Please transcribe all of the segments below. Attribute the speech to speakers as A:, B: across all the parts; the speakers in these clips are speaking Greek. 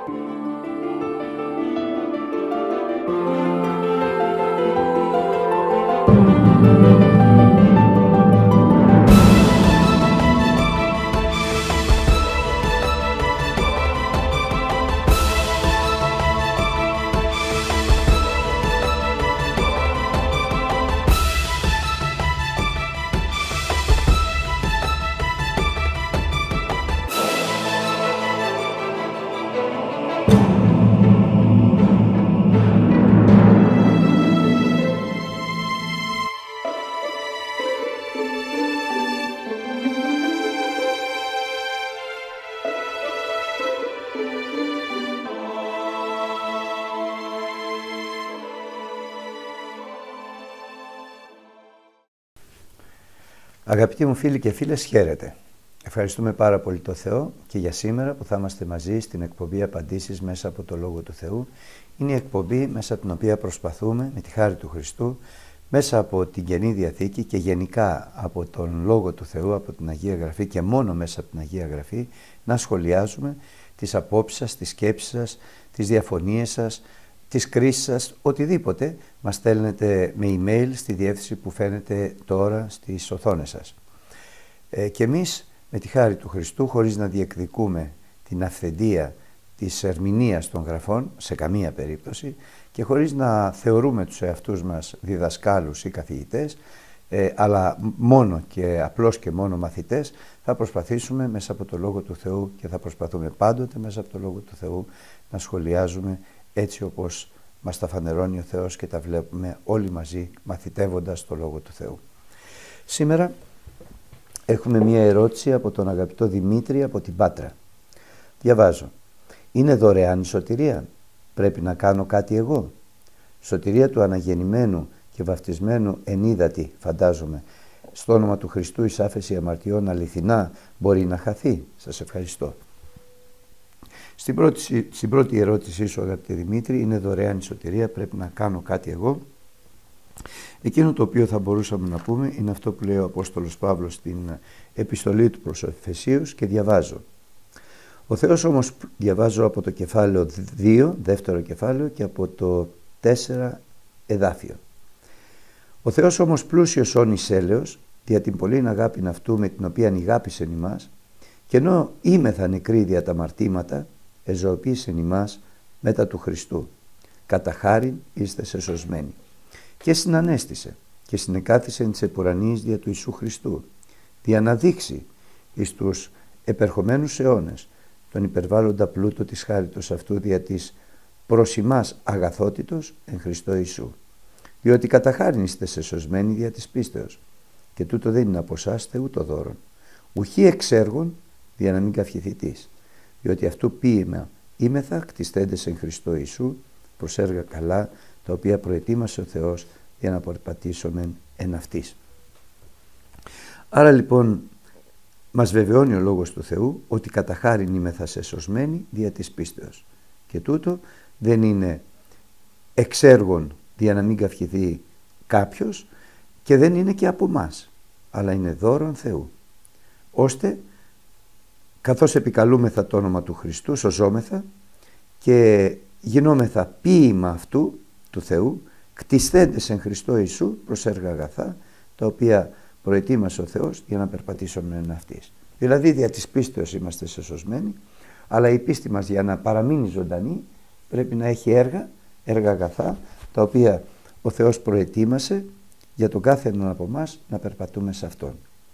A: Αγαπητοί μου φίλοι και φίλες, χαίρετε. Ευχαριστούμε πάρα πολύ το Θεό και για σήμερα που θα είμαστε μαζί στην εκπομπή Απαντήσεις μέσα από το Λόγο του Θεού. Είναι η εκπομπή μέσα από την οποία προσπαθούμε με τη χάρη του Χριστού, μέσα από την Καινή Διαθήκη και γενικά από τον Λόγο του Θεού, από την Αγία Γραφή και μόνο μέσα από την Αγία Γραφή, να σχολιάζουμε τις απόψεις σας, τις σκέψεις σας, τις διαφωνίες σας, τις κρίσεις σας, οτιδήποτε μας στέλνετε με email στη διεύθυνση που φαίνεται τώρα στις οθόνες σας. Και εμείς με τη χάρη του Χριστού, χωρίς να διεκδικούμε την αυθεντία της ερμηνείας των γραφών σε καμία περίπτωση και χωρίς να θεωρούμε τους εαυτούς μας διδασκάλους ή καθηγητές, αλλά μόνο και απλώς και μόνο μαθητές, θα προσπαθήσουμε μέσα από το Λόγο του Θεού και θα προσπαθούμε πάντοτε μέσα από το Λόγο του Θεού να σχολιάζουμε έτσι όπως μας τα φανερώνει ο Θεός και τα βλέπουμε όλοι μαζί μαθητεύοντας το Λόγο του Θεού. Σήμερα έχουμε μία ερώτηση από τον αγαπητό Δημήτρη από την Πάτρα. Διαβάζω. Είναι δωρεάν η σωτηρία? Πρέπει να κάνω κάτι εγώ? Σωτηρία του αναγεννημένου και βαφτισμένου ενίδατη, φαντάζομαι, στο όνομα του Χριστού εις άφεση αμαρτιών αληθινά μπορεί να χαθεί? Σας ευχαριστώ. Στην πρώτη ερώτησή σου, αγαπητέ Δημήτρη, είναι δωρεάν η σωτηρία, πρέπει να κάνω κάτι εγώ? Εκείνο το οποίο θα μπορούσαμε να πούμε είναι αυτό που λέει ο Απόστολος Παύλος στην επιστολή του προς Εφεσίους και διαβάζω. Ο Θεός όμως, διαβάζω από το κεφάλαιο 2, δεύτερο κεφάλαιο και από το 4 εδάφιο. Ο Θεός όμως πλούσιος όν εις έλεος, δια την πολλήν αγάπην αυτού με την οποία αγάπησεν ημάς, και ενώ είμεθα νεκροί δια τα αμαρτήματα, εζωοποίησεν ημάς μετά του Χριστού. Κατά χάριν είστε σωσμένοι. Και συνανέστησε και συνεκάθισεν της επουρανής δια του Ιησού Χριστού, δια να δείξει εις τους επερχομένους αιώνες τον υπερβάλλοντα πλούτο της χάριτος αυτού δια της προς ημάς αγαθότητος εν Χριστώ Ιησού. Διότι κατά χάριν είστε σωσμένοι δια της πίστεως, και τούτο δεν είναι από εσάς ούτω δώρον, ουχή εξ έργων δια να μην καυχηθητής, διότι αυτού ποίημα είμεθα κτιστέντες εν Χριστώ Ιησού προς έργα καλά, τα οποία προετοίμασε ο Θεός για να περπατήσουμε εν αυτής. Άρα λοιπόν μας βεβαιώνει ο Λόγος του Θεού ότι κατά χάριν είμεθα σωσμένοι δια της πίστεως, και τούτο δεν είναι εξ έργων για να μην καυχηθεί κάποιος και δεν είναι και από μας, αλλά είναι δώρον Θεού, ώστε καθώς επικαλούμεθα το όνομα του Χριστού σωζόμεθα και γινόμεθα ποίημα αυτού του Θεού, κτισθέντες εν Χριστώ Ιησού προς έργα αγαθά, τα οποία προετοίμασε ο Θεός για να περπατήσουμε εν αυτής. Δηλαδή δια της πίστεως είμαστε σωσμένοι, αλλά η πίστη μας για να παραμείνει ζωντανή πρέπει να έχει έργα αγαθά, τα οποία ο Θεός προετοίμασε για τον κάθε έναν από εμάς να περπατούμε σε Αυτόν.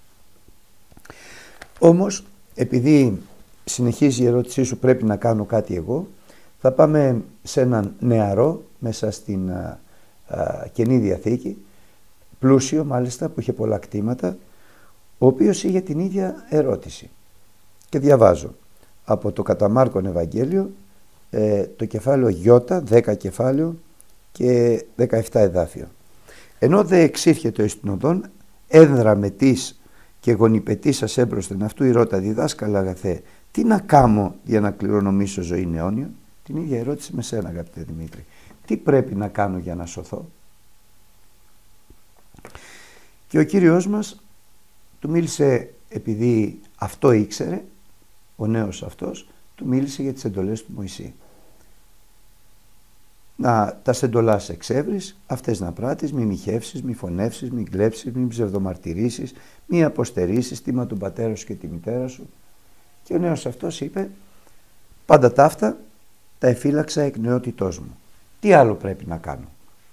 A: Όμως, επειδή συνεχίζει η ερώτησή σου πρέπει να κάνω κάτι εγώ, θα πάμε σε έναν νεαρό μέσα στην Καινή Διαθήκη, πλούσιο μάλιστα που είχε πολλά κτήματα, ο οποίος είχε την ίδια ερώτηση. Και διαβάζω από το κατά Μάρκον Ευαγγέλιο, το κεφάλαιο Ι, 10 κεφάλαιο και 17 εδάφιο. Ενώ δε εξήρχεται εις την οδόν, ένδραμετής και γονιπετήσας έμπροσθεν αυτού η ρώτα διδάσκαλα αγαθέ, τι να κάμω για να κληρονομήσω ζωή αιώνιον? Την ίδια ερώτηση με σένα, αγαπητέ Δημήτρη. Τι πρέπει να κάνω για να σωθώ? Και ο Κύριος μας του μίλησε, επειδή αυτό ήξερε, ο νέος αυτός, του μίλησε για τις εντολές του Μωυσή. να τα σεντολάς εξεύρεις, αυτές να πράττεις, μη μοιχεύσεις, μη φωνεύσεις, μη κλέψεις, μη ψευδομαρτυρήσεις, μη αποστερήσεις, τιμα τον πατέρα σου και τη μητέρα σου. Και ο νέος αυτός είπε, πάντα ταύτα τα εφύλαξα εκ νεότητός μου. Τι άλλο πρέπει να κάνω?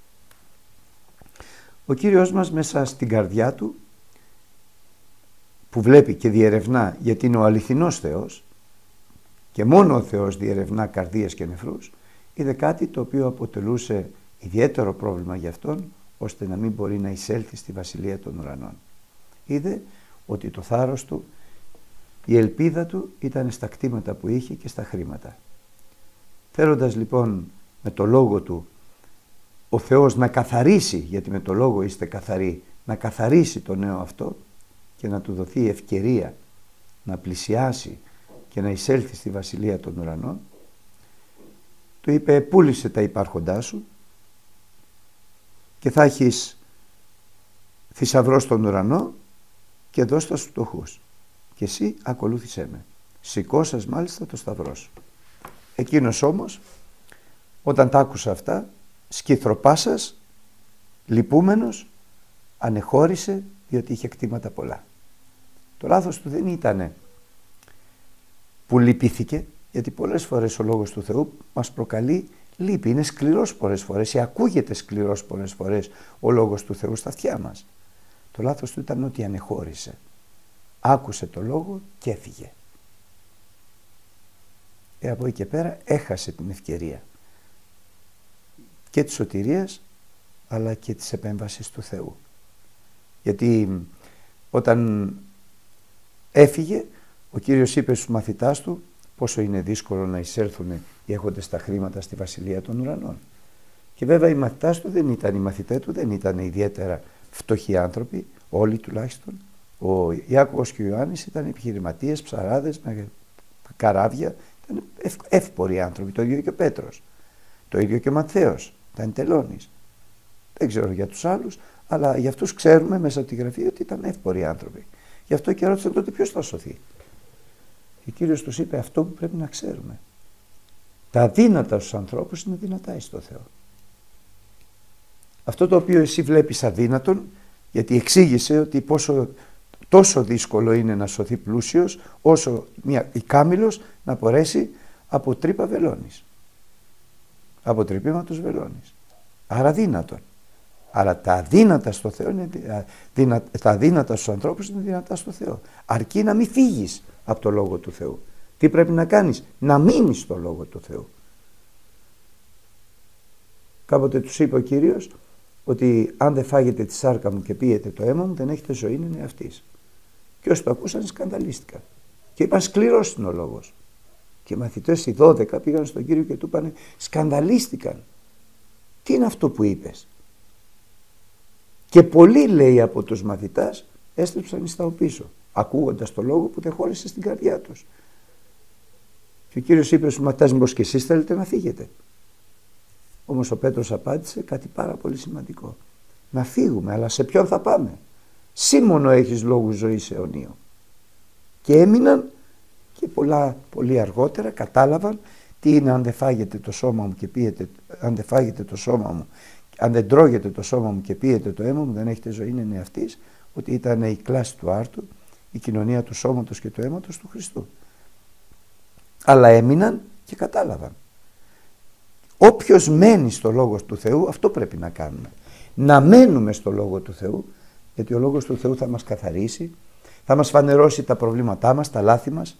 A: Ο Κύριος μας μέσα στην καρδιά του, που βλέπει και διερευνά, γιατί είναι ο αληθινός Θεός και μόνο ο Θεός διερευνά καρδίες και νεφρούς, είδε κάτι το οποίο αποτελούσε ιδιαίτερο πρόβλημα για αυτόν, ώστε να μην μπορεί να εισέλθει στη βασιλεία των ουρανών. Είδε ότι το θάρρος του, η ελπίδα του ήταν στα κτήματα που είχε και στα χρήματα. Θέλοντας λοιπόν με το λόγο του ο Θεός να καθαρίσει, γιατί με το λόγο είστε καθαροί, να καθαρίσει το νέο αυτό και να του δοθεί ευκαιρία να πλησιάσει και να εισέλθει στη βασιλεία των ουρανών, του είπε, πούλησε τα υπάρχοντά σου και θα έχεις θησαυρό στον ουρανό και δώσ' τα στους φτωχούς. Και εσύ ακολούθησέ με. Σηκώσας μάλιστα το σταυρό σου. Εκείνος όμως, όταν τα άκουσα αυτά, σκυθροπάσας, λυπούμενος, ανεχώρησε, διότι είχε κτήματα πολλά. Το λάθος του δεν ήταν που λυπήθηκε, γιατί πολλές φορές ο λόγος του Θεού μας προκαλεί λύπη. Είναι σκληρός πολλές φορές ή ακούγεται σκληρός πολλές φορές ο λόγος του Θεού στα αυτιά μας. Το λάθος του ήταν ότι ανεχώρησε. Άκουσε το λόγο και έφυγε. Από εκεί και πέρα έχασε την ευκαιρία και της σωτηρίας αλλά και της επέμβασης του Θεού. Γιατί όταν έφυγε, ο Κύριος είπε στους μαθητάς του πόσο είναι δύσκολο να εισέλθουν οι έχοντες τα χρήματα στη βασιλεία των ουρανών. Και βέβαια οι μαθητές του δεν ήταν ιδιαίτερα φτωχοί άνθρωποι, όλοι τουλάχιστον. Ο Ιάκωβος και ο Ιωάννης ήταν επιχειρηματίες, ψαράδες, με καράβια, ήταν εύποροι άνθρωποι. Το ίδιο και ο Πέτρος, το ίδιο και ο Ματθαίος, ήταν τελώνης. Δεν ξέρω για τους άλλους, αλλά για αυτούς ξέρουμε μέσα από τη Γραφή ότι ήταν εύποροι άνθρωποι. Γι' αυτό και ρώτησαν τότε ποιος θα σωθεί. Και ο Κύριος τους είπε αυτό που πρέπει να ξέρουμε. Τα αδύνατα στους ανθρώπους είναι δυνατά εις το Θεό. Αυτό το οποίο εσύ βλέπεις αδύνατον, γιατί εξήγησε ότι τόσο δύσκολο είναι να σωθεί πλούσιος, όσο η κάμηλος να πορέσει από τρύπα βελόνης. Από τρυπήματος βελόνης. Άρα δύνατον. Άρα τα αδύνατα στο Θεό τα αδύνατα στους ανθρώπους είναι δυνατά στο Θεό. Αρκεί να μην φύγεις από το Λόγο του Θεού. Τι πρέπει να κάνεις? Να μείνεις στο Λόγο του Θεού. Κάποτε τους είπε ο Κύριος ότι αν δεν φάγετε τη σάρκα μου και πίετε το αίμα μου, δεν έχετε ζωή είναι αυτής. Και όσοι το ακούσαν σκανδαλίστηκαν. Και είπαν σκληρός είναι ο λόγος. Και οι μαθητές οι 12 πήγαν στον Κύριο και του είπαν σκανδαλίστηκαν. Τι είναι αυτό που είπες? Και πολλοί, λέει, από τους μαθητάς έστρεψαν εις τα οπίσω, ακούγοντας το λόγο που δεν χώρισε στην καρδιά τους. Και ο Κύριος είπε στους μαθητάς, μήπως και εσείς θέλετε να φύγετε? Όμως ο Πέτρος απάντησε κάτι πάρα πολύ σημαντικό. Να φύγουμε, αλλά σε ποιον θα πάμε? Συ μόνο έχεις λόγους ζωής αιωνίου. Και έμειναν και πολύ αργότερα κατάλαβαν τι είναι αν δεν φάγετε το σώμα μου και πίετε, αν δεν φάγετε το σώμα μου, αν δεν τρώγετε το σώμα μου και πίετε το αίμα μου, δεν έχετε ζωή είναι αυτής, ότι ήταν η κλάση του άρτου, η κοινωνία του σώματος και του αίματος του Χριστού. Αλλά έμειναν και κατάλαβαν. Όποιος μένει στο Λόγο του Θεού, αυτό πρέπει να κάνουμε. Να μένουμε στο Λόγο του Θεού, γιατί ο Λόγος του Θεού θα μας καθαρίσει, θα μας φανερώσει τα προβλήματά μας, τα λάθη μας,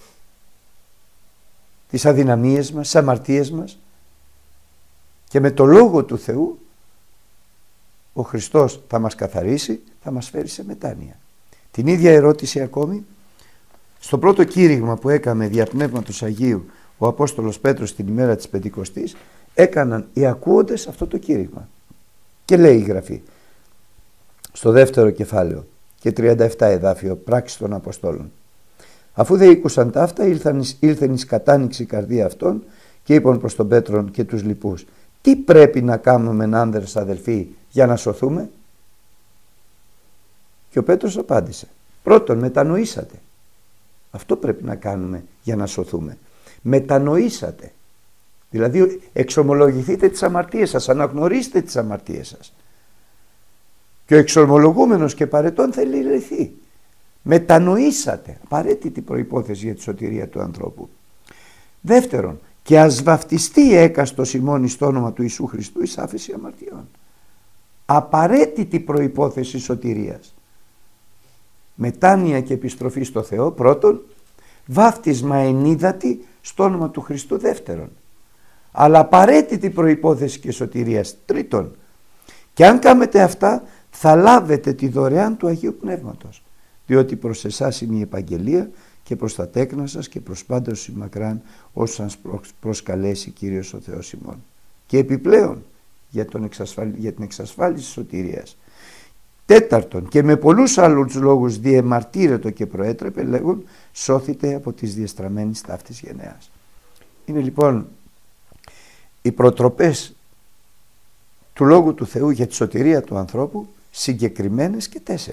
A: τις αδυναμίες μας, τις αμαρτίες μας, και με το Λόγο του Θεού ο Χριστός θα μας καθαρίσει, θα μας φέρει σε μετάνοια. Την ίδια ερώτηση ακόμη στο πρώτο κήρυγμα που έκαμε δια Πνεύματος Αγίου ο Απόστολος Πέτρος την ημέρα της Πεντηκοστής, έκαναν οι ακούοντες αυτό το κήρυγμα. Και λέει η Γραφή στο δεύτερο κεφάλαιο και 37 εδάφιο, πράξεις των Αποστόλων. Αφού δε ήκουσαν ταύτα, ήλθεν εις κατάνοιξη η καρδία αυτών και είπαν προς τον Πέτρον και τους λοιπούς, τι πρέπει να κάνουμε άνδρες αδελφοί για να σωθούμε? Και ο Πέτρος απάντησε, πρώτον μετανοήσατε. Αυτό πρέπει να κάνουμε για να σωθούμε. Μετανοήσατε. Δηλαδή εξομολογηθείτε τις αμαρτίες σας, αναγνωρίστε τις αμαρτίες σας. Και ο εξομολογούμενος και παρετών θέλει λυθεί. Μετανοήσατε, απαραίτητη προϋπόθεση για τη σωτηρία του ανθρώπου. Δεύτερον, και ας βαφτιστεί έκαστος ημών εις το όνομα του Ιησού Χριστού εις άφεση αμαρτιών. Απαραίτητη προϋπόθεση σωτηρίας. Μετάνοια και επιστροφή στο Θεό πρώτον, βάφτισμα ενίδατη στο όνομα του Χριστού δεύτερον. Αλλά απαραίτητη προϋπόθεση και σωτηρίας τρίτον. Και αν κάνετε αυτά θα λάβετε τη δωρεάν του Αγίου Πνεύματος. Διότι προς εσάς είναι η επαγγελία και προς τα τέκνα σας και προς πάντως μακράν όσους σας προσκαλέσει Κύριος ο Θεός ημών. Και επιπλέον για την εξασφάλιση της σωτηρίας. Τέταρτον, και με πολλούς άλλους λόγους διεμαρτύρετο και προέτρεπε, λέγουν, σώθητε από τις διεστραμμένες ταύτης γενεάς. Είναι λοιπόν οι προτροπές του Λόγου του Θεού για τη σωτηρία του ανθρώπου συγκεκριμένες και 4.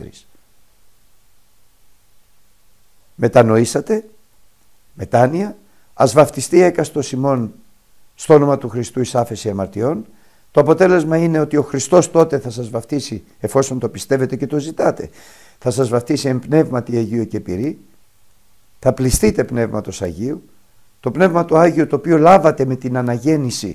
A: Μετανοήσατε, μετάνοια, ας βαφτιστεί έκαστος ημών στο όνομα του Χριστού εις άφεση αμαρτιών. Το αποτέλεσμα είναι ότι ο Χριστός τότε θα σας βαφτίσει, εφόσον το πιστεύετε και το ζητάτε, θα σας βαφτίσει εν πνεύματι Αγίου και πυρί, θα πληστείτε πνεύματος Αγίου, το πνεύμα του Άγιο το οποίο λάβατε με την αναγέννηση,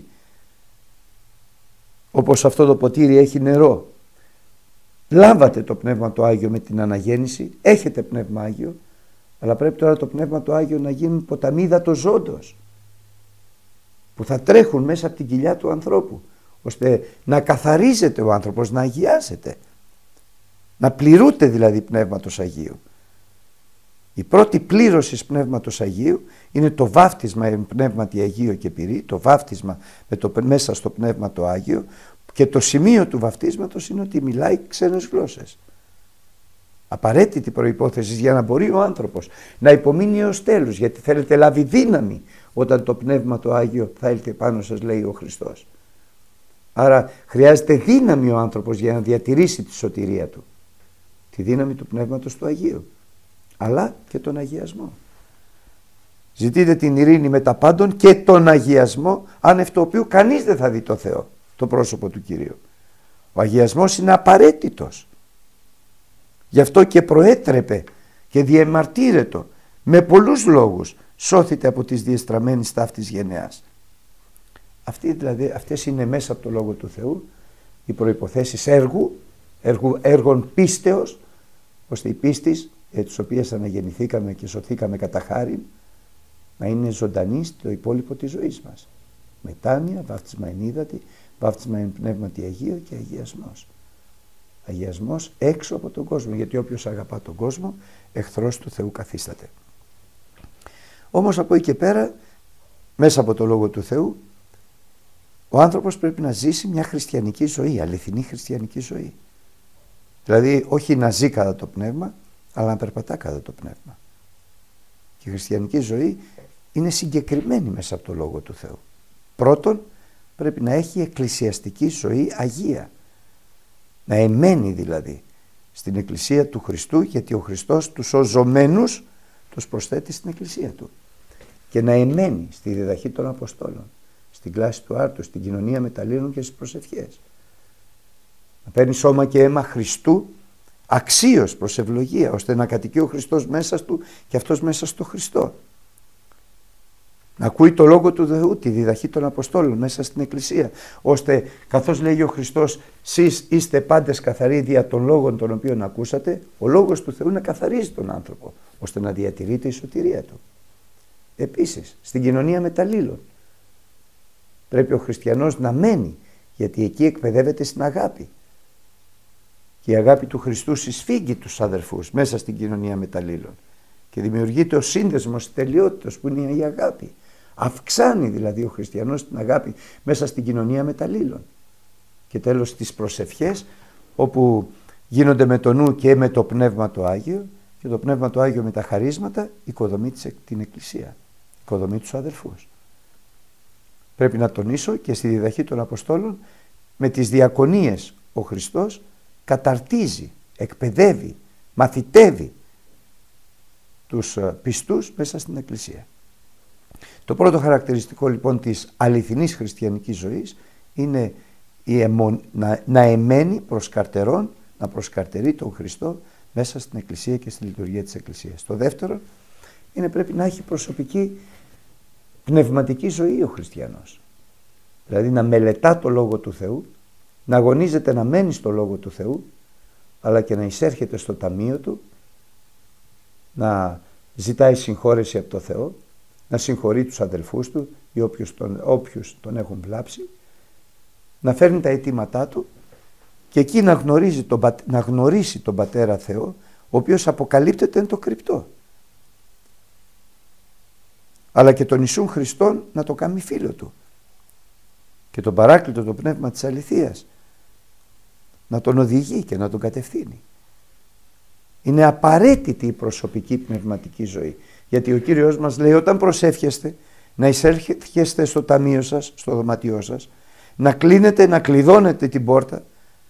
A: όπως αυτό το ποτήρι έχει νερό, λάβατε το πνεύμα του Άγιο με την αναγέννηση, έχετε πνεύμα Άγιο, αλλά πρέπει τώρα το πνεύμα του Άγιο να γίνουν ποταμοί υδατοζώντος, που θα τρέχουν μέσα από την κοιλιά του ανθρώπου, ώστε να καθαρίζεται ο άνθρωπος, να αγιάζεται, να πληρούνται δηλαδή πνεύματος Αγίου. Η πρώτη πλήρωση πνεύματος Αγίου είναι το βάφτισμα εν πνεύματι Αγίο και πυρί, το βάφτισμα μέσα στο πνεύμα το Άγιο, και το σημείο του βαφτίσματος είναι ότι μιλάει ξένες γλώσσες. Απαραίτητη προϋπόθεση για να μπορεί ο άνθρωπος να υπομείνει έως τέλους, γιατί θέλετε λάβει δύναμη όταν το πνεύμα το Άγιο θα έλθει πάνω σας, λέει ο Χριστός. Άρα χρειάζεται δύναμη ο άνθρωπος για να διατηρήσει τη σωτηρία του, τη δύναμη του πνεύματος του Αγίου, αλλά και τον αγιασμό. Ζητείτε την ειρήνη με τα πάντων και τον αγιασμό, άνευ το οποίο κανείς δεν θα δει το Θεό, το πρόσωπο του Κυρίου. Ο αγιασμός είναι απαραίτητος. Γι' αυτό και προέτρεπε και διεμαρτύρετο με πολλούς λόγους, σώθητε από τις διεστραμμένες ταύτης γενεάς. Αυτές είναι μέσα από το Λόγο του Θεού οι προϋποθέσεις έργων πίστεως, ώστε η πίστης για τις οποίες αναγεννηθήκαμε και σωθήκαμε κατά χάριν να είναι ζωντανή στο υπόλοιπο της ζωής μας. Μετάνοια, βάφτισμα εν ύδατη, βάφτισμα εν πνεύματι Αγίο και αγιασμός. Αγιασμός έξω από τον κόσμο, γιατί όποιος αγαπά τον κόσμο εχθρός του Θεού καθίσταται. Όμως από εκεί και πέρα, μέσα από το Λόγο του Θεού, ο άνθρωπος πρέπει να ζήσει μια χριστιανική ζωή, αληθινή χριστιανική ζωή. Δηλαδή όχι να ζει κατά το πνεύμα, αλλά να περπατά κατά το πνεύμα. Και η χριστιανική ζωή είναι συγκεκριμένη μέσα από το Λόγο του Θεού. Πρώτον, πρέπει να έχει εκκλησιαστική ζωή αγία. Να εμένει δηλαδή στην εκκλησία του Χριστού, γιατί ο Χριστός τους σωζομένους τους προσθέτει στην εκκλησία του. Και να εμένει στη διδαχή των Αποστόλων, στην κλάση του άρτου, στην κοινωνία μεταλλήλων και στις προσευχές. Να παίρνει σώμα και αίμα Χριστού αξίως προς ευλογία, ώστε να κατοικεί ο Χριστός μέσα του και αυτός μέσα στο Χριστό. Να ακούει το Λόγο του Θεού, τη διδαχή των Αποστόλων μέσα στην Εκκλησία, ώστε καθώς λέγει ο Χριστός, σεις είστε πάντες καθαροί δια των λόγων των οποίων ακούσατε, ο Λόγος του Θεού να καθαρίζει τον άνθρωπο, ώστε να διατηρείται η σωτηρία του. Επίσης, στην κοινωνία μεταλλήλων πρέπει ο χριστιανός να μένει, γιατί εκεί εκπαιδεύεται στην αγάπη. Και η αγάπη του Χριστού συσφίγγει τους αδερφούς μέσα στην κοινωνία μεταλλήλων και δημιουργείται ο σύνδεσμος της τελειότητας που είναι η αγάπη. Αυξάνει δηλαδή ο χριστιανός την αγάπη μέσα στην κοινωνία μεταλλήλων. Και τέλος τις προσευχές, όπου γίνονται με το νου και με το Πνεύμα το Άγιο, και το Πνεύμα το Άγιο με τα χαρίσματα οικοδομεί την Εκκλησία, οικοδομεί τους αδερφούς. Πρέπει να τονίσω και στη διδαχή των Αποστόλων, με τις διακονίες ο Χριστός καταρτίζει, εκπαιδεύει, μαθητεύει τους πιστούς μέσα στην Εκκλησία. Το πρώτο χαρακτηριστικό λοιπόν της αληθινής χριστιανικής ζωής είναι να εμένει προς καρτερών, να προσκαρτερεί τον Χριστό μέσα στην Εκκλησία και στη λειτουργία της Εκκλησίας. Το δεύτερο είναι πρέπει να έχει προσωπική πνευματική ζωή ο χριστιανός. Δηλαδή να μελετά το Λόγο του Θεού, να αγωνίζεται να μένει στο Λόγο του Θεού, αλλά και να εισέρχεται στο ταμείο του, να ζητάει συγχώρεση από το Θεό, να συγχωρεί τους αδελφούς του ή όποιους τον έχουν βλάψει, να φέρνει τα αιτήματά του και εκεί να γνωρίσει τον Πατέρα Θεό, ο οποίος αποκαλύπτεται εν το κρυπτό. Αλλά και τον Ιησούν Χριστόν να το κάνει φίλο του. Και τον Παράκλητο, το Πνεύμα της αληθείας, να τον οδηγεί και να τον κατευθύνει. Είναι απαραίτητη η προσωπική πνευματική ζωή. Γιατί ο Κύριος μας λέει όταν προσεύχεστε να εισέρχεστε στο ταμείο σας, στο δωματιό σας, να κλείνετε, να κλειδώνετε την πόρτα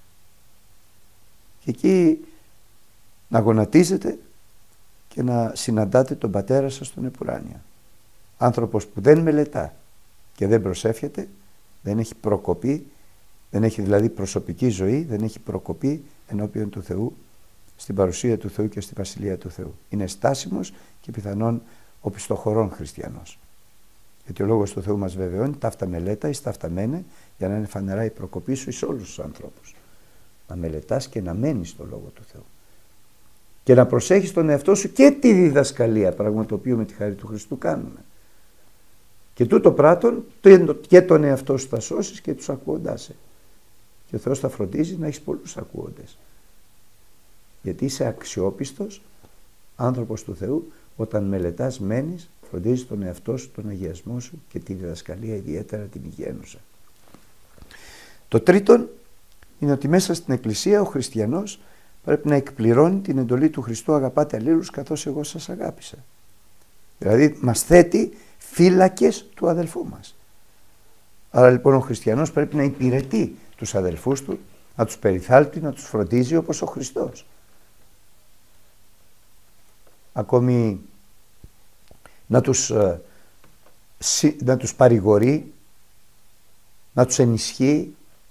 A: και εκεί να γονατίζετε και να συναντάτε τον Πατέρα σας στον επουράνιο. Άνθρωπος που δεν μελετά και δεν προσεύχεται, δεν έχει προκοπή, δεν έχει δηλαδή προσωπική ζωή, δεν έχει προκοπή ενώπιον του Θεού, στην παρουσία του Θεού και στη Βασιλεία του Θεού. Είναι στάσιμος και πιθανόν οπισθοχωρών χριστιανός. Γιατί ο Λόγος του Θεού μας βεβαιώνει, ταύτα μελέτα εις ταύτα μένε, για να είναι φανερά η προκοπή σου εις όλους τους ανθρώπους. Να μελετάς και να μένεις στο Λόγο του Θεού. Και να προσέχεις τον εαυτό σου και τη διδασκαλία, πράγμα το οποίο με τη χάρη του Χριστού κάνουμε. Και τούτο πράττον και τον εαυτό σου θα σώσεις και τους ακούοντάς σε. Και ο Θεός θα φροντίζει να έχεις πολλούς ακούοντες. Γιατί είσαι αξιόπιστος άνθρωπος του Θεού όταν μελετάς, μένεις, φροντίζεις τον εαυτό σου, τον αγιασμό σου και τη διδασκαλία, ιδιαίτερα την υγιένουσα. Το τρίτον είναι ότι μέσα στην Εκκλησία ο χριστιανός πρέπει να εκπληρώνει την εντολή του Χριστού αγαπάτε αλλήλους καθώς εγώ σας αγάπησα. Δηλαδή μας θέτει φύλακες του αδελφού μας. Άρα λοιπόν ο χριστιανός πρέπει να υπηρετεί τους αδελφούς του, να τους περιθάλπτει, να τους φροντίζει όπως ο Χριστός. Ακόμη να τους παρηγορεί, να τους ενισχύει,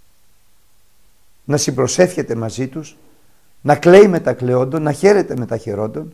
A: να συμπροσεύχεται μαζί τους, να κλαίει με τα κλαιόντων, να χαίρεται με τα χαιρόντων,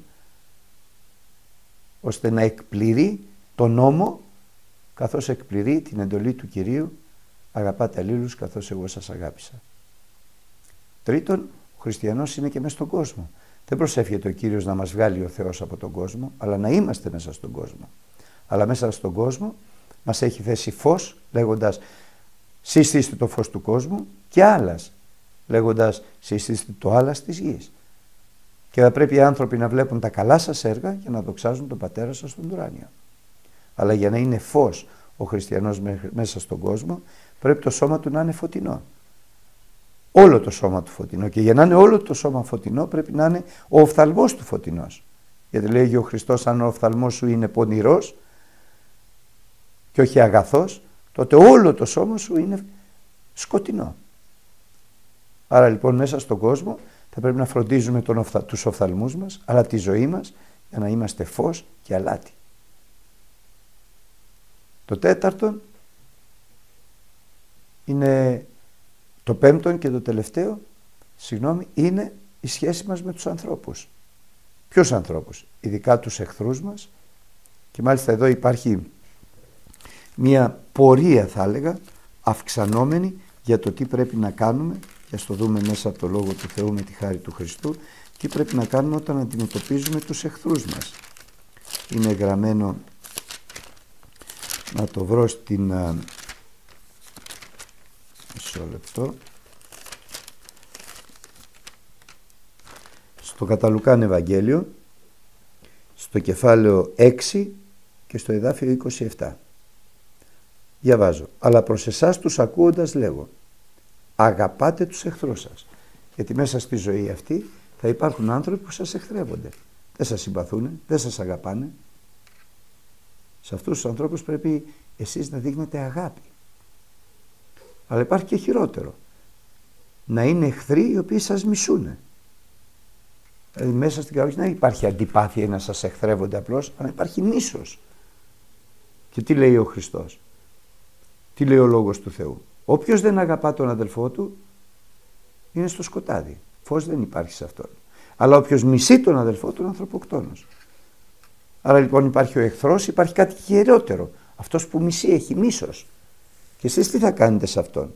A: ώστε να εκπληρεί τον νόμο καθώς εκπληρεί την εντολή του Κυρίου αγαπάτε αλλήλους καθώς εγώ σας αγάπησα. Τρίτον, ο χριστιανός είναι και μέσα στον κόσμο. Δεν προσεύχεται ο Κύριος να μας βγάλει ο Θεός από τον κόσμο, αλλά να είμαστε μέσα στον κόσμο. Αλλά μέσα στον κόσμο μας έχει θέσει φως, λέγοντας συστήστε το φως του κόσμου, και άλλας, λέγοντας συστήστε το άλλας της γης. Και θα πρέπει οι άνθρωποι να βλέπουν τα καλά σας έργα και να δοξάζουν τον Πατέρα σας στον ουράνιο. Αλλά για να είναι φως ο χριστιανός μέσα στον κόσμο, πρέπει το σώμα του να είναι φωτεινό. Όλο το σώμα του φωτεινό. Και για να είναι όλο το σώμα φωτεινό, πρέπει να είναι ο οφθαλμός του φωτεινός. Γιατί λέγει ο Χριστός, αν ο οφθαλμός σου είναι πονηρός και όχι αγαθός, τότε όλο το σώμα σου είναι σκοτεινό. Άρα λοιπόν μέσα στον κόσμο θα πρέπει να φροντίζουμε τους οφθαλμούς μας, αλλά τη ζωή μας, για να είμαστε φως και αλάτι. Το τέταρτον είναι, το πέμπτον και το τελευταίο, είναι η σχέση μας με τους ανθρώπους. Ποιους ανθρώπους? Ειδικά τους εχθρούς μας. Και μάλιστα εδώ υπάρχει μια πορεία, θα έλεγα, αυξανόμενη για το τι πρέπει να κάνουμε, και ας το δούμε μέσα από το Λόγο του Θεού με τη χάρη του Χριστού, τι πρέπει να κάνουμε όταν αντιμετωπίζουμε τους εχθρούς μας. Είναι γραμμένο, να το βρω στην... μισό λεπτό. Στο κατά Λουκάν Ευαγγέλιο, στο κεφάλαιο 6 και στο εδάφιο 27. Διαβάζω. Αλλά προς εσάς τους ακούοντας λέγω, αγαπάτε τους εχθρούς σας. Γιατί μέσα στη ζωή αυτή θα υπάρχουν άνθρωποι που σας εχθρεύονται. Δεν σας συμπαθούν, δεν σας αγαπάνε. Σε αυτούς τους ανθρώπους πρέπει εσείς να δείχνετε αγάπη. Αλλά υπάρχει και χειρότερο. Να είναι εχθροί οι οποίοι σας μισούνε. Δηλαδή μέσα στην καρδιά να υπάρχει αντιπάθεια ή να σας εχθρεύονται απλώς, αλλά υπάρχει μίσος. Και τι λέει ο Χριστός? Τι λέει ο Λόγος του Θεού? Όποιος δεν αγαπά τον αδελφό του είναι στο σκοτάδι. Φως δεν υπάρχει σε αυτόν. Αλλά όποιος μισεί τον αδελφό του είναι ανθρωποκτόνος. Άρα λοιπόν υπάρχει ο εχθρός, υπάρχει κάτι χειρότερο. Αυτός που έχει μίσος. Και εσείς τι θα κάνετε σε αυτόν?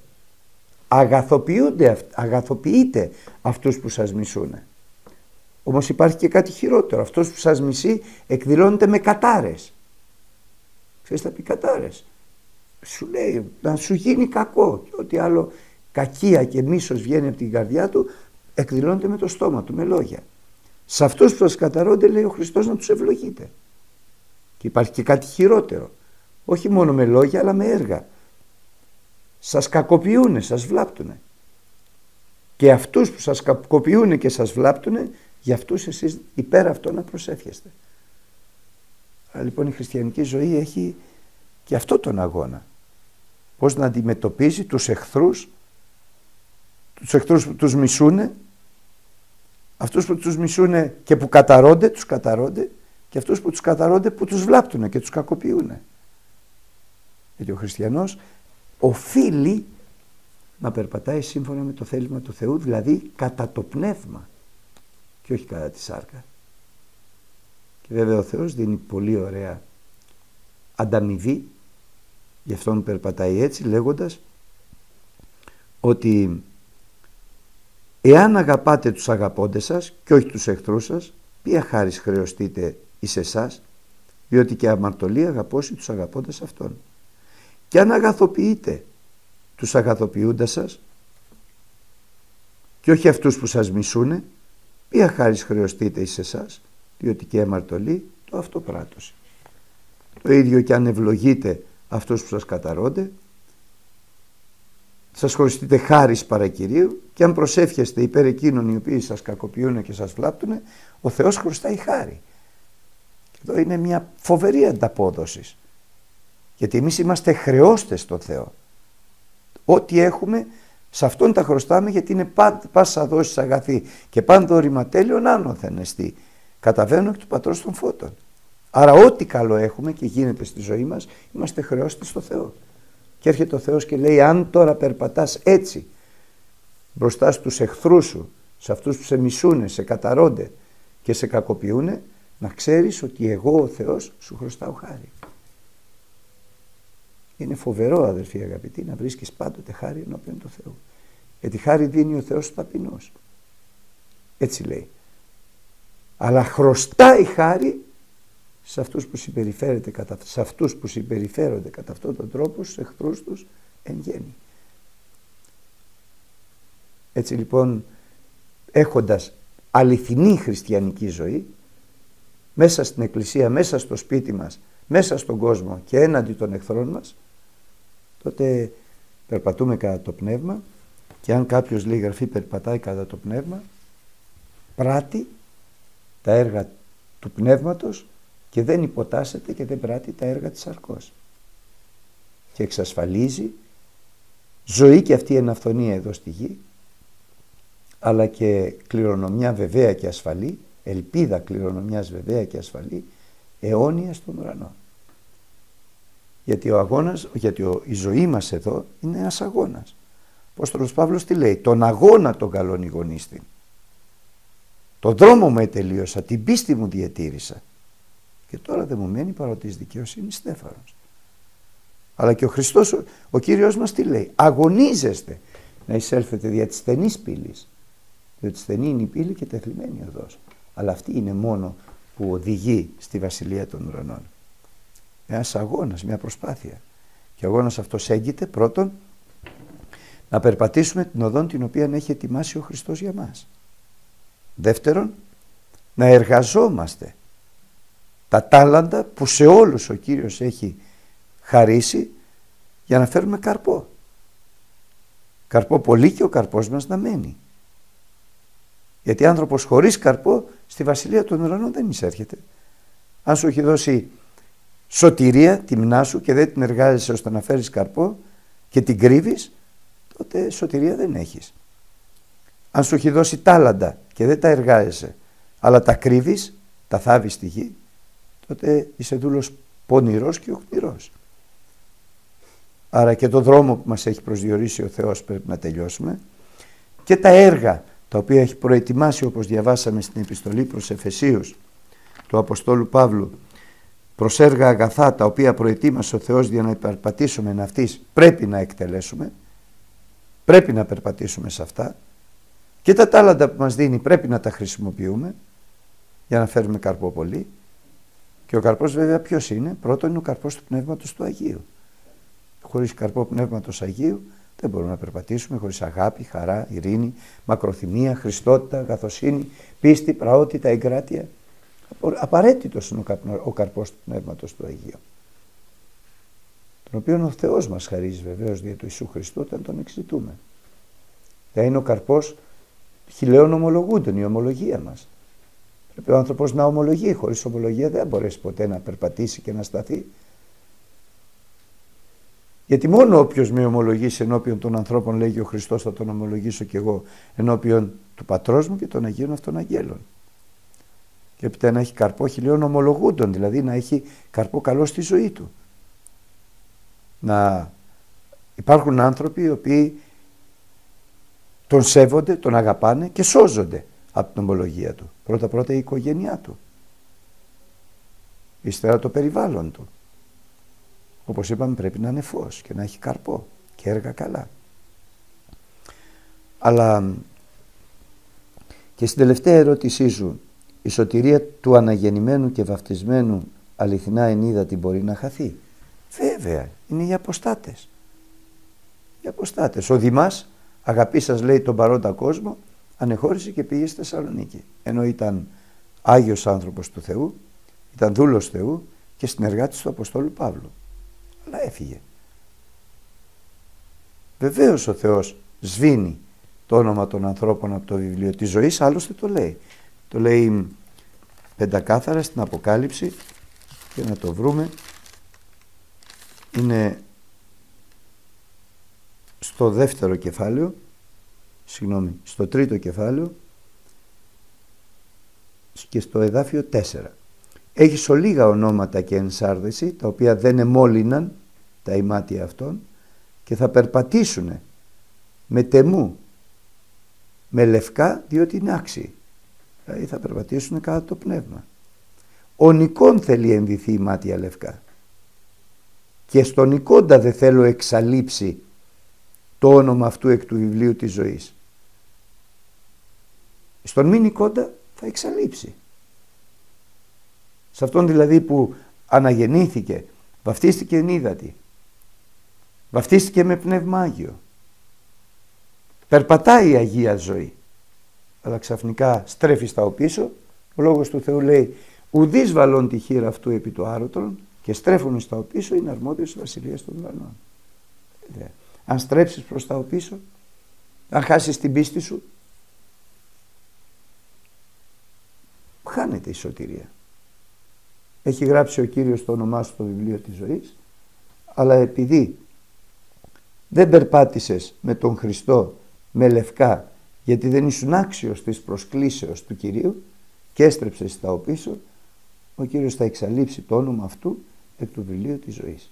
A: Αγαθοποιείτε αυτούς που σας μισούνε. Όμως υπάρχει και κάτι χειρότερο. Αυτός που σας μισεί εκδηλώνεται με κατάρες. Ξέρεις θα πει κατάρες? Σου λέει να σου γίνει κακό. Και ό,τι άλλο κακία και μίσος βγαίνει από την καρδιά του εκδηλώνεται με το στόμα του, με λόγια. Σε αυτούς που σας καταρώνται λέει ο Χριστός να τους ευλογείτε. Και υπάρχει και κάτι χειρότερο. Όχι μόνο με λόγια αλλά με έργα. Σας κακοποιούνε, σας βλάπτουνε. Και αυτούς που σας κακοποιούνε και σας βλάπτουνε, για αυτούς εσείς υπέρ αυτών να προσεύχεστε. Άρα λοιπόν η χριστιανική ζωή έχει και αυτό τον αγώνα. Πώς να αντιμετωπίζει τους εχθρούς που τους μισούνε, αυτούς που τους μισούνε και που καταρώνται, τους καταρώνται, και αυτούς που τους καταρώνται που τους βλάπτουνε και τους κακοποιούνε. Γιατί ο χριστιανός οφείλει να περπατάει σύμφωνα με το θέλημα του Θεού, δηλαδή κατά το πνεύμα και όχι κατά τη σάρκα. Και βέβαια ο Θεός δίνει πολύ ωραία ανταμοιβή, γι' αυτόν περπατάει έτσι, λέγοντας ότι εάν αγαπάτε τους αγαπώντες σας και όχι τους εχθρούς σας, ποια χάρις χρεωστείτε εις εσάς, διότι και αμαρτωλοί αγαπώσει τους αγαπώντες αυτόν. Και αν αγαθοποιείτε τους αγαθοποιούντας σας και όχι αυτούς που σας μισούνε, ποια χάρις χρεωστείτε εις εσάς, διότι και αμαρτωλοί το αυτοπράτωση. Το ίδιο και αν ευλογείτε αυτούς που σας καταρώνται, σας χρωστείτε χάρις παρά Κυρίου, και αν προσεύχεστε υπέρ εκείνων οι οποίοι σας κακοποιούν και σας βλάπτουν, ο Θεός χρωστάει χάρη. Και εδώ είναι μια φοβερή ανταπόδοση. Γιατί εμείς είμαστε χρεώστες στον Θεό. Ό,τι έχουμε, σε Αυτόν τα χρωστάμε, γιατί είναι πάσα δόσεις αγαθή και πάντο ρηματέλειον άνωθεν εστί. Καταβαίνω εκ του Πατρός των Φώτων. Άρα ό,τι καλό έχουμε και γίνεται στη ζωή μας, είμαστε χρεώστες στο Θεό. Και έρχεται ο Θεός και λέει, αν τώρα περπατάς έτσι μπροστά στους εχθρούς σου, σε αυτούς που σε μισούνε, σε καταρώνται και σε κακοποιούνε, να ξέρεις ότι εγώ ο Θεός σου χρωστάω χάρη. Είναι φοβερό, αδελφοί αγαπητοί, να βρίσκεις πάντοτε χάρη ενώπιον του Θεού. Γιατί χάρη δίνει ο Θεός στους ταπεινούς. Έτσι λέει. Αλλά χρωστάει χάρη σε αυτούς που συμπεριφέρονται κατά αυτόν τον τρόπο, στους εχθρούς τους εν γέννη. Έτσι λοιπόν, έχοντας αληθινή χριστιανική ζωή, μέσα στην εκκλησία, μέσα στο σπίτι μας, μέσα στον κόσμο και έναντι των εχθρών μας, τότε περπατούμε κατά το πνεύμα, και αν κάποιος, λέει η Γραφή, περπατάει κατά το πνεύμα, πράττει τα έργα του πνεύματος και δεν υποτάσσεται και δεν πράττει τα έργα της σαρκός. Και εξασφαλίζει ζωή και αυτή εν αυθονία εδώ στη γη, αλλά και κληρονομιά βεβαία και ασφαλή, ελπίδα κληρονομιάς βεβαία και ασφαλή, αιώνια στον ουρανό. Γιατί η ζωή μας εδώ είναι ένας αγώνας. Ο Απόστολος Παύλος τι λέει? Τον αγώνα τον καλόν ηγονίστην. Τον δρόμο μου ετελείωσα, την πίστη μου διατήρησα. Και τώρα δεν μου μένει παρά της δικαιοσύνης στέφανος. Αλλά και ο Χριστός, ο Κύριος μας τι λέει? Αγωνίζεστε να εισέλθετε δια της στενής πύλης. Διότι στενή είναι η πύλη και τεθλιμμένη οδός. Αλλά αυτή είναι μόνο που οδηγεί στη Βασιλεία των Ουρανών. Ένας αγώνας, μια προσπάθεια. Και ο αγώνας αυτός έγκυται πρώτον να περπατήσουμε την οδόν την οποία έχει ετοιμάσει ο Χριστός για μας. Δεύτερον, να εργαζόμαστε τα τάλαντα που σε όλους ο Κύριος έχει χαρίσει για να φέρουμε καρπό. Καρπό πολύ, και ο καρπός μας να μένει. Γιατί άνθρωπος χωρίς καρπό στη Βασιλεία των Ουρανών δεν εισέρχεται. Αν σου έχει δώσει σωτηρία, τη μνά σου, και δεν την εργάζεσαι ώστε να φέρεις καρπό και την κρύβεις, τότε σωτηρία δεν έχεις. Αν σου έχει δώσει τάλαντα και δεν τα εργάζεσαι, αλλά τα κρύβεις, τα θάβεις στη γη, τότε είσαι δούλος πονηρός και οχμηρός. Άρα και το δρόμο που μας έχει προσδιορίσει ο Θεός πρέπει να τελειώσουμε, και τα έργα τα οποία έχει προετοιμάσει, όπως διαβάσαμε στην επιστολή προς Εφεσίους του Αποστόλου Παύλου, προς έργα αγαθά τα οποία προετοίμασε ο Θεός για να περπατήσουμε εν αυτής, πρέπει να εκτελέσουμε, πρέπει να περπατήσουμε σε αυτά, και τα τάλαντα που μας δίνει πρέπει να τα χρησιμοποιούμε για να φέρουμε καρπό πολύ. Και ο καρπός βέβαια ποιος είναι? Πρώτον είναι ο καρπός του Πνεύματος του Αγίου. Χωρίς καρπό Πνεύματος Αγίου δεν μπορούμε να περπατήσουμε, χωρίς αγάπη, χαρά, ειρήνη, μακροθυμία, χριστότητα, αγαθοσύνη, πίστη, πραότητα, εγκράτεια. Απαραίτητος είναι ο καρπός του Πνεύματος του Αγίου, τον οποίο ο Θεός μας χαρίζει βεβαίως δια του Ιησού Χριστού όταν τον εξητούμε. Θα είναι ο καρπός χιλέων ομολογούντων, η ομολογία μας. Πρέπει ο άνθρωπος να ομολογεί, χωρίς ομολογία δεν μπορέσει ποτέ να περπατήσει και να σταθεί. Γιατί μόνο όποιος με ομολογήσει ενώπιον των ανθρώπων, λέγει ο Χριστός, θα τον ομολογήσω κι εγώ ενώπιον του Πατρός μου και των Αγίων αυτών Αγγέλων. Και έπειτα να έχει καρπό χιλίων ομολογούντων, δηλαδή να έχει καρπό καλό στη ζωή του. Να υπάρχουν άνθρωποι οι οποίοι τον σέβονται, τον αγαπάνε και σώζονται από την ομολογία του. Πρώτα η οικογένειά του, ύστερα το περιβάλλον του. Όπως είπαμε, πρέπει να είναι φως και να έχει καρπό και έργα καλά. Αλλά και στην τελευταία ερώτησή σου, η σωτηρία του αναγεννημένου και βαφτισμένου αληθινά ενίδατη μπορεί να χαθεί? Βέβαια, είναι οι αποστάτες. Οι αποστάτες. Ο Δημάς, αγαπή σας λέει τον παρόντα κόσμο, ανεχώρησε και πήγε στη Θεσσαλονίκη. Ενώ ήταν Άγιος άνθρωπος του Θεού, ήταν δούλος Θεού και συνεργάτης του Αποστόλου Παύλου. Αλλά έφυγε. Βεβαίως ο Θεός σβήνει το όνομα των ανθρώπων από το βιβλίο της ζωής, άλλωστε το λέει. Το λέει πεντακάθαρα στην Αποκάλυψη, και να το βρούμε. Είναι στο δεύτερο κεφάλαιο, στο τρίτο κεφάλαιο και στο εδάφιο 4. Έχει ολίγα ονόματα και ενσάρδεση, τα οποία δεν εμόλυναν τα ημάτια αυτών, και θα περπατήσουν με τεμού, με λευκά, διότι είναι άξιοι. Δηλαδή θα περπατήσουν κατά το πνεύμα. Ο νικόν θέλει ενδυθεί η μάτια λευκά, και στον νικόντα δεν θέλω εξαλείψει το όνομα αυτού εκ του βιβλίου της ζωής. Στον μη νικόντα θα εξαλείψει. Σε αυτόν δηλαδή που αναγεννήθηκε, βαφτίστηκε ενίδατη, βαφτίστηκε με πνεύμα Άγιο, περπατάει η Αγία ζωή, αλλά ξαφνικά στρέφει στα οπίσω. Ο Λόγος του Θεού λέει, ουδείς βαλών τη χείρα αυτού επί το άρωτρον, και στρέφουν στα οπίσω είναι αρμόδιος της Βασιλείας των Ουρανών. Αν στρέψεις προς τα οπίσω, αν χάσεις την πίστη σου, χάνεται η σωτηρία. Έχει γράψει ο Κύριος το όνομά σου στο βιβλίο της ζωής, αλλά επειδή δεν περπάτησες με τον Χριστό με λευκά, γιατί δεν ήσουν άξιος της προσκλήσεως του Κυρίου και έστρεψες στα οπίσω, ο Κύριος θα εξαλείψει το όνομα αυτού εκ του βιβλίου της ζωής.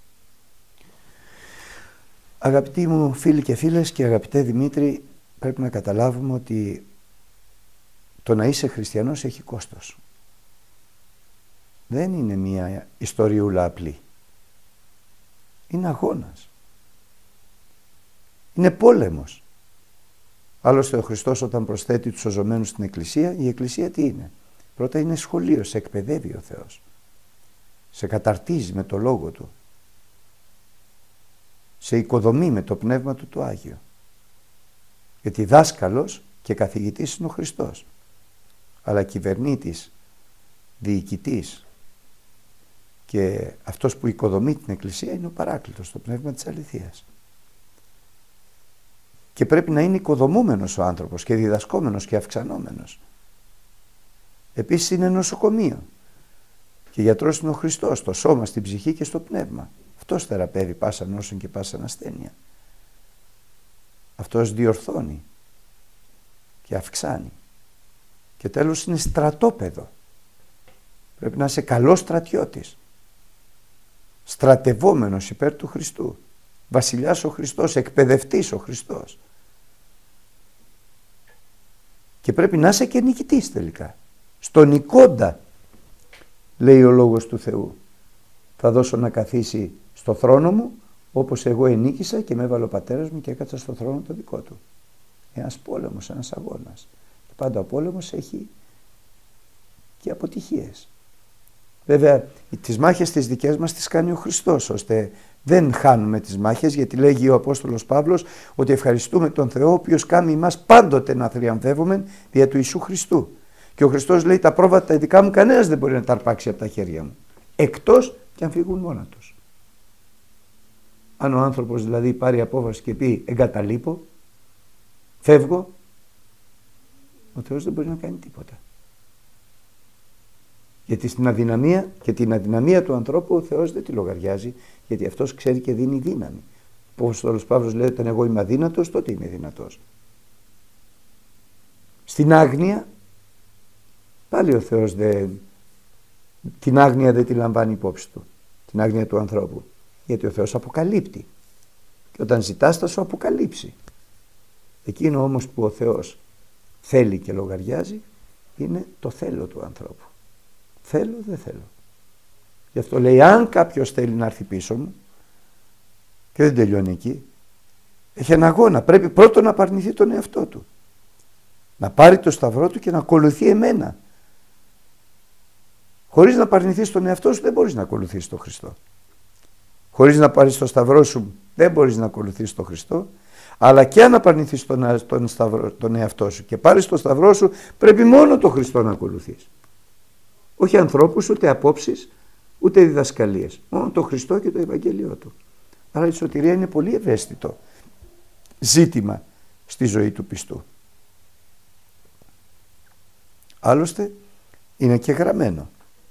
A: Αγαπητοί μου φίλοι και φίλες και αγαπητέ Δημήτρη, πρέπει να καταλάβουμε ότι το να είσαι χριστιανός έχει κόστος. Δεν είναι μια ιστοριούλα απλή. Είναι αγώνας. Είναι πόλεμος. Άλλωστε ο Χριστός όταν προσθέτει τους σωζωμένους στην Εκκλησία, η Εκκλησία τι είναι? Πρώτα είναι σχολείο, σε εκπαιδεύει ο Θεός. Σε καταρτίζει με το Λόγο Του. Σε οικοδομεί με το Πνεύμα Του το Άγιο. Γιατί δάσκαλος και καθηγητής είναι ο Χριστός. Αλλά κυβερνήτης, διοικητής και αυτός που οικοδομεί την Εκκλησία είναι ο Παράκλητος, το Πνεύμα της Αληθείας. Και πρέπει να είναι οικοδομούμενος ο άνθρωπος και διδασκόμενος και αυξανόμενος. Επίσης είναι νοσοκομείο. Και γιατρός είναι ο Χριστός, στο σώμα, στην ψυχή και στο πνεύμα. Αυτός θεραπεύει πάσα νόσον και πάσα ασθένεια. Αυτός διορθώνει και αυξάνει. Και τέλος είναι στρατόπεδο. Πρέπει να είσαι καλός στρατιώτης. στρατευόμενος υπέρ του Χριστού, βασιλιάς ο Χριστός, εκπαιδευτής ο Χριστός. Και πρέπει να είσαι και νικητής τελικά. Στον νικώντα, λέει ο Λόγος του Θεού, θα δώσω να καθίσει στο θρόνο μου, όπως εγώ ενίκησα και με έβαλε ο πατέρας μου και έκατσα στο θρόνο το δικό του. Ένας πόλεμος, ένας αγώνας. Και πάντα ο πόλεμος έχει και αποτυχίες. Βέβαια, τις μάχες τις δικές μας τις κάνει ο Χριστός, ώστε δεν χάνουμε τις μάχες, γιατί λέγει ο Απόστολος Παύλος ότι ευχαριστούμε τον Θεό, ο οποίος κάνει εμάς πάντοτε να θριαμβεύουμε δια του Ιησού Χριστού. Και ο Χριστός λέει, τα πρόβατα τα δικά μου κανένας δεν μπορεί να τα αρπάξει από τα χέρια μου, εκτός και αν φύγουν μόνα τους. Αν ο άνθρωπος δηλαδή πάρει απόφαση και πει εγκαταλείπω, φεύγω, ο Θεός δεν μπορεί να κάνει τίποτα. Γιατί στην αδυναμία και την αδυναμία του ανθρώπου ο Θεός δεν τη λογαριάζει, γιατί αυτός ξέρει και δίνει δύναμη. Ο Απόστολος Παύλος λέει, όταν εγώ είμαι αδύνατος, τότε είμαι δυνατός. Στην άγνοια, πάλι ο Θεός την άγνοια δεν τη λαμβάνει υπόψη του, την άγνοια του ανθρώπου. Γιατί ο Θεός αποκαλύπτει. Και όταν ζητάς θα σου αποκαλύψει. Εκείνο όμως που ο Θεός θέλει και λογαριάζει είναι το θέλω του ανθρώπου. Θέλω, δεν θέλω. Γι' αυτό λέει, αν κάποιος θέλει να έρθει πίσω μου, και δεν τελειώνει εκεί, έχει ένα αγώνα. Πρέπει πρώτον να απαρνηθεί τον εαυτό του. Να πάρει το σταυρό του και να ακολουθεί εμένα. Χωρίς να απαρνηθείς τον εαυτό σου δεν μπορείς να ακολουθείς τον Χριστό. Χωρίς να πάρεις το σταυρό σου δεν μπορείς να ακολουθείς τον Χριστό. Αλλά και αν απαρνηθείς τον εαυτό σου και πάρεις το σταυρό σου, πρέπει μόνο τον Χριστό να ακολουθείς. Όχι ανθρώπους, ούτε απόψεις, ούτε διδασκαλίες. Μόνο τον Χριστό και το Ευαγγέλιο του. Άρα η σωτηρία είναι πολύ ευαίσθητο ζήτημα στη ζωή του πιστού. Άλλωστε είναι και γραμμένο.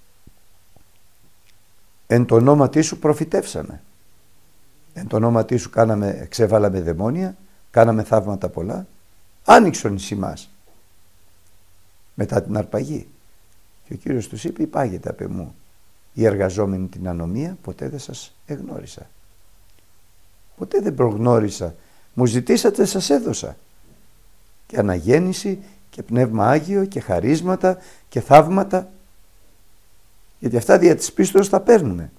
A: Εν το ονόματί σου προφητεύσαμε. Εν το ονόματί σου εξέβαλαμε δαιμόνια, κάναμε θαύματα πολλά. Άνοιξον εις ημάς μετά την αρπαγή. Και ο Κύριος τους είπε, υπάγετε απ' εμού οι εργαζόμενοι την ανομία, ποτέ δεν σας εγνώρισα. Ποτέ δεν προγνώρισα. Μου ζητήσατε, σας έδωσα. Και αναγέννηση και πνεύμα Άγιο και χαρίσματα και θαύματα. Γιατί αυτά δια της πίστεως τα παίρνουμε.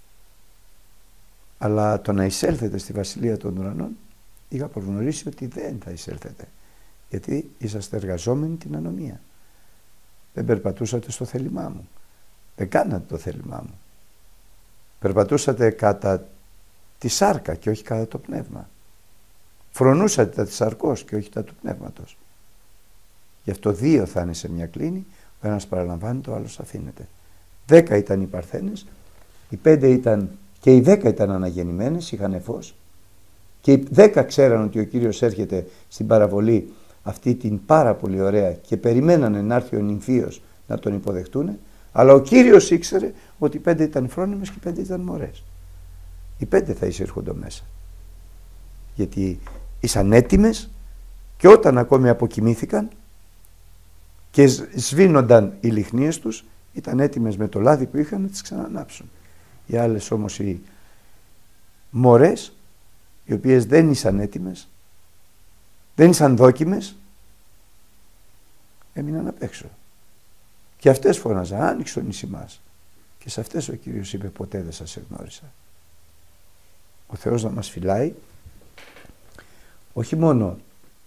A: Αλλά το να εισέλθετε στη Βασιλεία των Ουρανών, είχα προγνωρίσει ότι δεν θα εισέλθετε. Γιατί είσαστε εργαζόμενοι την ανομία. Δεν περπατούσατε στο θέλημά μου. Δεν κάνατε το θέλημά μου. Περπατούσατε κατά τη σάρκα και όχι κατά το πνεύμα. Φρονούσατε τα της σαρκός και όχι τα του πνεύματος. Γι' αυτό δύο θα είναι σε μια κλίνη, ο ένας παραλαμβάνει, το άλλος αφήνεται. 10 ήταν οι παρθένες, οι 5 ήταν και οι 10 ήταν αναγεννημένες, είχαν φως και οι 10 ξέραν ότι ο Κύριος έρχεται στην παραβολή αυτή την πάρα πολύ ωραία και περιμένανε να έρθει ο νυμφίος να τον υποδεχτούν, αλλά ο Κύριος ήξερε ότι οι 5 ήταν φρόνιμες και οι 5 ήταν μωρές. Οι 5 θα εισέρχονται μέσα. Γιατί ήσαν έτοιμες και όταν ακόμη αποκοιμήθηκαν και σβήνονταν οι λιχνίες τους, ήταν έτοιμες με το λάδι που είχαν να τις ξανανάψουν. Οι άλλες όμως οι μωρές, οι οποίες δεν ήσαν έτοιμες, δεν ήσαν δόκιμες, έμειναν απ' έξω. Και αυτές φώναζαν, άνοιξον εις ημάς. Και σε αυτές ο Κύριος είπε, ποτέ δεν σας εγνώρισα. Ο Θεός να μας φυλάει, όχι μόνο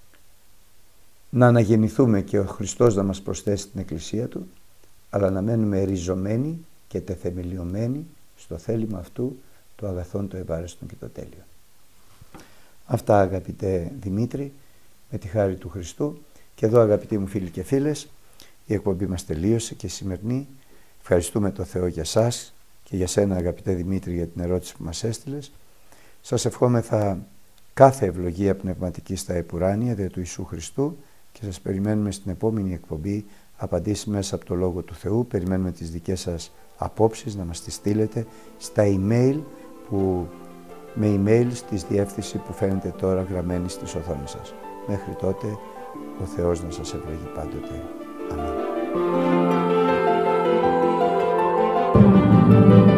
A: να αναγεννηθούμε και ο Χριστός να μας προσθέσει την Εκκλησία Του, αλλά να μένουμε ριζωμένοι και τεθεμελιωμένοι στο θέλημα αυτού, το αγαθόν, το ευάρεστον και το τέλειο. Αυτά, αγαπητέ Δημήτρη, με τη χάρη του Χριστού. Και εδώ, αγαπητοί μου φίλοι και φίλες, η εκπομπή μας τελείωσε και σημερινή. Ευχαριστούμε τον Θεό για σας και για σένα, αγαπητέ Δημήτρη, για την ερώτηση που μας έστειλες. Σας ευχόμεθα κάθε ευλογία πνευματική στα επουράνια δια του Ιησού Χριστού και σας περιμένουμε στην επόμενη εκπομπή απαντήσεις μέσα από το Λόγο του Θεού. Περιμένουμε τις δικές σας απόψεις να μας τις στείλετε στα email με email στη διεύθυνση που φαίνεται τώρα γραμμένη στις οθόνες σας. Μέχρι τότε ο Θεός να σας ευλογεί πάντοτε. Αμήν.